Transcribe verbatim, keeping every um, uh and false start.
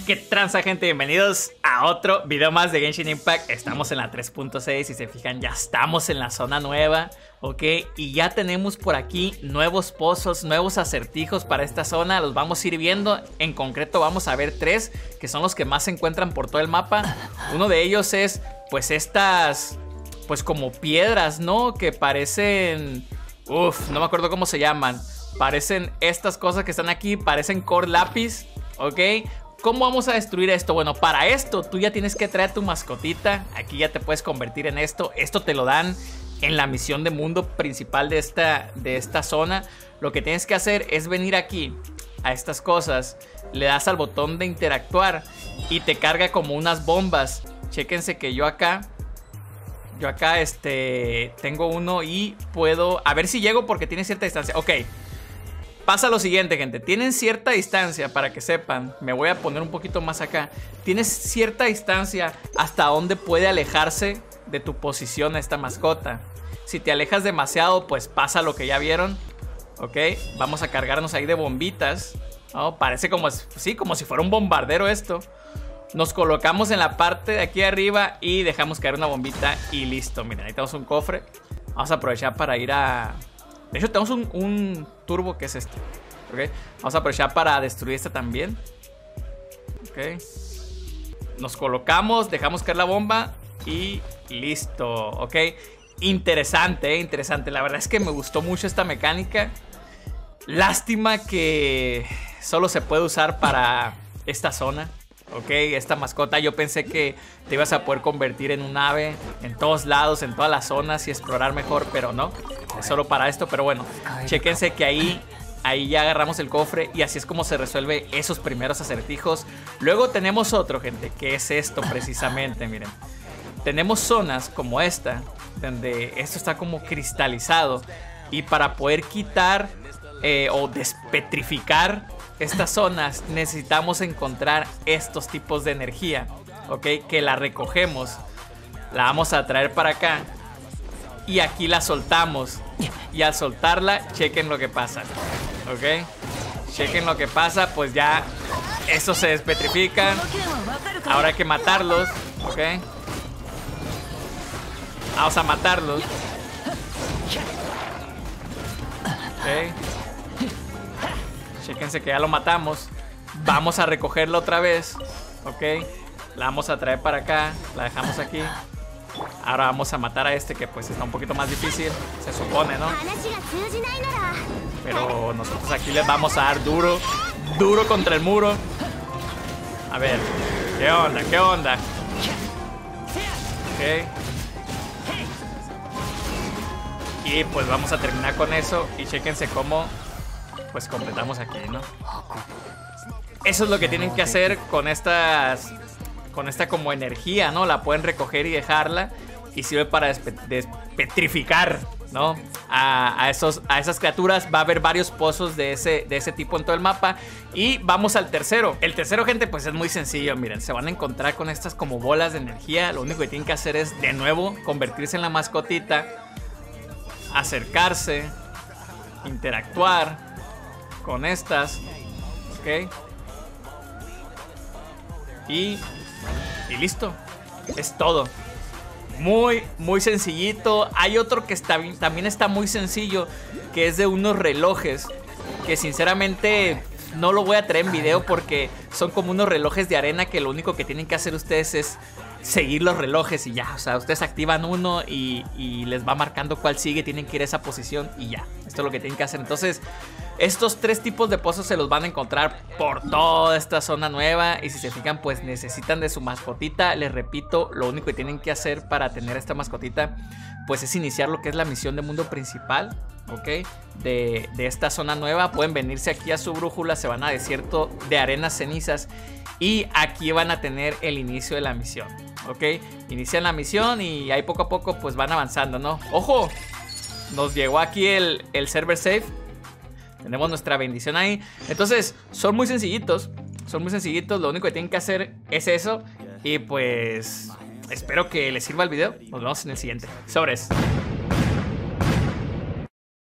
¿Qué tranza, gente? Bienvenidos a otro video más de Genshin Impact. Estamos en la tres punto seis, si se fijan ya estamos en la zona nueva, ¿ok? Y ya tenemos por aquí nuevos pozos, nuevos acertijos para esta zona. Los vamos a ir viendo, en concreto vamos a ver tres, que son los que más se encuentran por todo el mapa. Uno de ellos es, pues estas, pues como piedras, ¿no? Que parecen, uff, no me acuerdo cómo se llaman. Parecen estas cosas que están aquí, parecen core lápiz, ¿ok? ¿Cómo vamos a destruir esto? Bueno, para esto tú ya tienes que traer tu mascotita. Aquí ya te puedes convertir en esto. Esto te lo dan en la misión de mundo principal de esta, de esta zona. Lo que tienes que hacer es venir aquí a estas cosas. Le das al botón de interactuar y te carga como unas bombas. Chéquense que yo acá Yo acá este tengo uno y puedo... A ver si llego porque tiene cierta distancia. Ok. Pasa lo siguiente, gente. Tienen cierta distancia, para que sepan. Me voy a poner un poquito más acá. Tienes cierta distancia hasta donde puede alejarse de tu posición esta mascota. Si te alejas demasiado, pues pasa lo que ya vieron. Ok, vamos a cargarnos ahí de bombitas. Oh, parece como, sí, como si fuera un bombardero esto. Nos colocamos en la parte de aquí arriba y dejamos caer una bombita y listo. Miren, ahí tenemos un cofre. Vamos a aprovechar para ir a... De hecho, tenemos un, un turbo que es este. ¿Okay? Vamos a aprovechar para destruir este también. Ok. Nos colocamos, dejamos caer la bomba y listo. Ok. Interesante, eh, interesante. La verdad es que me gustó mucho esta mecánica. Lástima que solo se puede usar para esta zona. Ok, esta mascota yo pensé que te ibas a poder convertir en un ave en todos lados, en todas las zonas y explorar mejor, pero no, es solo para esto. Pero bueno, chéquense que ahí, ahí ya agarramos el cofre y así es como se resuelve esos primeros acertijos. Luego tenemos otro, gente, que es esto precisamente, miren. Tenemos zonas como esta, donde esto está como cristalizado y para poder quitar eh, o despetrificar estas zonas necesitamos encontrar estos tipos de energía, ok, que la recogemos, la vamos a traer para acá y aquí la soltamos y al soltarla chequen lo que pasa, ok, chequen lo que pasa, pues ya estos se despetrifican. Ahora hay que matarlos, ok, vamos a matarlos, ok. Chéquense que ya lo matamos. Vamos a recogerlo otra vez. Ok. La vamos a traer para acá. La dejamos aquí. Ahora vamos a matar a este que pues está un poquito más difícil. Se supone, ¿no? Pero nosotros aquí les vamos a dar duro. Duro contra el muro. A ver. ¿Qué onda? ¿Qué onda? Ok. Y pues vamos a terminar con eso. Y chéquense cómo... pues completamos aquí, ¿no? Eso es lo que tienen que hacer con estas, con esta como energía, ¿no? La pueden recoger y dejarla y sirve para despetrificar, ¿no? A, a, esos, a esas criaturas. Va a haber varios pozos de ese, de ese tipo en todo el mapa. Y vamos al tercero. El tercero, gente, pues es muy sencillo. Miren, se van a encontrar con estas como bolas de energía. Lo único que tienen que hacer es, de nuevo, convertirse en la mascotita, acercarse, interactuar con estas, ok, y, y listo, es todo. Muy, muy sencillito. Hay otro que está, también está muy sencillo, que es de unos relojes, que sinceramente no lo voy a traer en video porque son como unos relojes de arena que lo único que tienen que hacer ustedes es seguir los relojes y ya. O sea, ustedes activan uno y, y les va marcando cuál sigue, tienen que ir a esa posición y ya. Esto es lo que tienen que hacer. Entonces, estos tres tipos de pozos se los van a encontrar por toda esta zona nueva. Y si se fijan, pues necesitan de su mascotita. Les repito, lo único que tienen que hacer para tener esta mascotita, pues es iniciar lo que es la misión de mundo principal, ok, de, de esta zona nueva. Pueden venirse aquí a su brújula, se van a desierto de arenas cenizas y aquí van a tener el inicio de la misión, ok. Inician la misión y ahí poco a poco pues van avanzando, ¿no? ¡Ojo! Nos llegó aquí el, el server safe. Tenemos nuestra bendición ahí. Entonces, son muy sencillitos. Son muy sencillitos. Lo único que tienen que hacer es eso. Y pues, espero que les sirva el video. Nos vemos en el siguiente. Sobres.